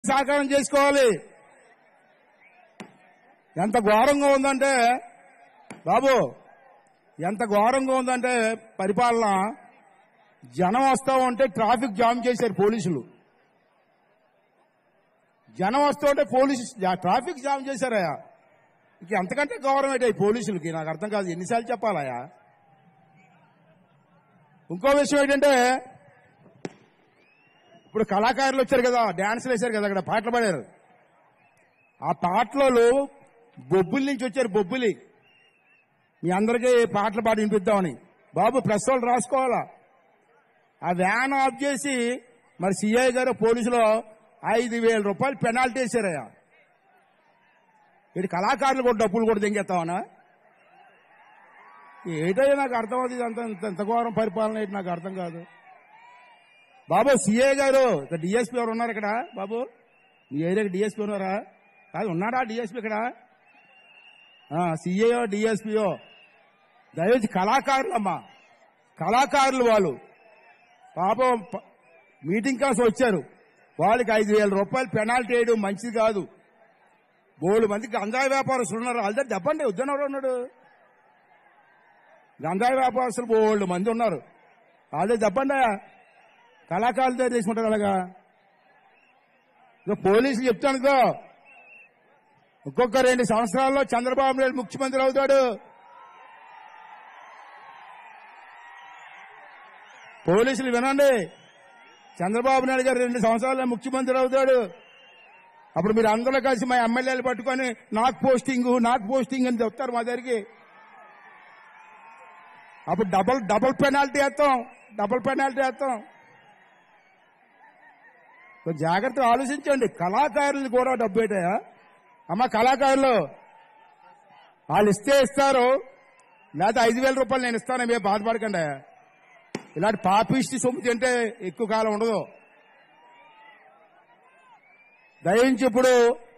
సాకారం చేసుకోవాలి. ఎంత ఘోరంగా ఉందంటే బాబు, ఎంత ఘోరంగా ఉందంటే పరిపాలన. జనం వస్తా ఉంటే ట్రాఫిక్ జామ్ చేశారు పోలీసులు. జనం వస్తూ ఉంటే ట్రాఫిక్ జామ్ చేశారయ్యా. ఇంక ఎంతకంటే గౌరవం ఏంటి పోలీసులకి? నాకు అర్థం కాదు. ఎన్నిసార్లు చెప్పాలయ్యా? ఇంకో విషయం ఏంటంటే, ఇప్పుడు కళాకారులు వచ్చారు కదా, డాన్సులు వేశారు కదా, అక్కడ పాటలు పాడారు. ఆ పాటలలో బొబ్బుల నుంచి వచ్చారు. బొబ్బులి మీ అందరికీ పాటలు పాడి వినిపిద్దామని. బాబు ప్రెస్ వాళ్ళు రాసుకోవాలా. ఆ వ్యాన్ ఆఫ్ చేసి మరి సిఐ గారు పోలీసులు 5,000 రూపాయలు పెనాల్టీ వేశారయ్యా. ఇటు కళాకారులు కూడా డబ్బులు కూడా దెంగేస్తామనా? ఏటయ్యా నాకు అర్థం అవుతుంది. ఎంత ఘోరం పరిపాలన ఏంటి నాకు అర్థం కాదు. బాబు సిఐ గారు, డిఎస్పీ ఎవరు ఉన్నారు ఇక్కడ? బాబు మీ ఏరియాకి డిఎస్పీ ఉన్నారా? కాదు, ఉన్నాడా డిఎస్పీ ఇక్కడ? సిఐఓ డిఎస్పీఓ దయచేసి కళాకారులమ్మా, కళాకారులు వాళ్ళు పాపం మీటింగ్ కోసం వచ్చారు. వాళ్ళకి 5,000 రూపాయలు పెనాల్టీ వేయడం మంచిది కాదు. బోళ్ళు మందికి గంజాయి వ్యాపారస్తులు ఉన్నారు. వాళ్ళ దెబ్బండి వద్దనెవరు ఉన్నాడు? గంజాయి వ్యాపారస్తులు బోళ్ళు మంది ఉన్నారు. వాళ్ళే దెబ్బండి. కళాకారులు తయారు చేసుకుంటారు అలాగా. పోలీసులు చెప్తానుకో, ఒక్కొక్క 2 సంవత్సరాల్లో చంద్రబాబు నాయుడు ముఖ్యమంత్రి అవుతాడు. పోలీసులు వినండి, చంద్రబాబు నాయుడు గారు 2 సంవత్సరాల్లో ముఖ్యమంత్రి అవుతాడు. అప్పుడు మీరు అందరూ కలిసి మా ఎమ్మెల్యేలు పట్టుకొని నాకు పోస్టింగ్ అని చెప్తారు మా దగ్గరికి. అప్పుడు డబుల్ పెనాల్టీ వేస్తాం. జాగ్రత్తగా ఆలోచించండి. కళాకారులు కూడా డబ్బు పెట్టాయా అమ్మ? కళాకారులు వాళ్ళు ఇస్తే ఇస్తారు, లేకపోతే 5,000 రూపాయలు నేను ఇస్తాను, మీరు బాధపడకండి. ఇలాంటి పాపిష్టి సొమ్ము తింటే ఎక్కువ కాలం ఉండదు. దయించి ఇప్పుడు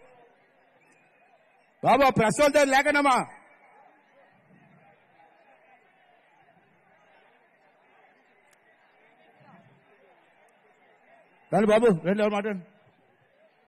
బాబా ప్రెస్ వాళ్ళ దగ్గర లేకనమ్మా. బాబు రండి, ఎవరు మాట్లాడండి.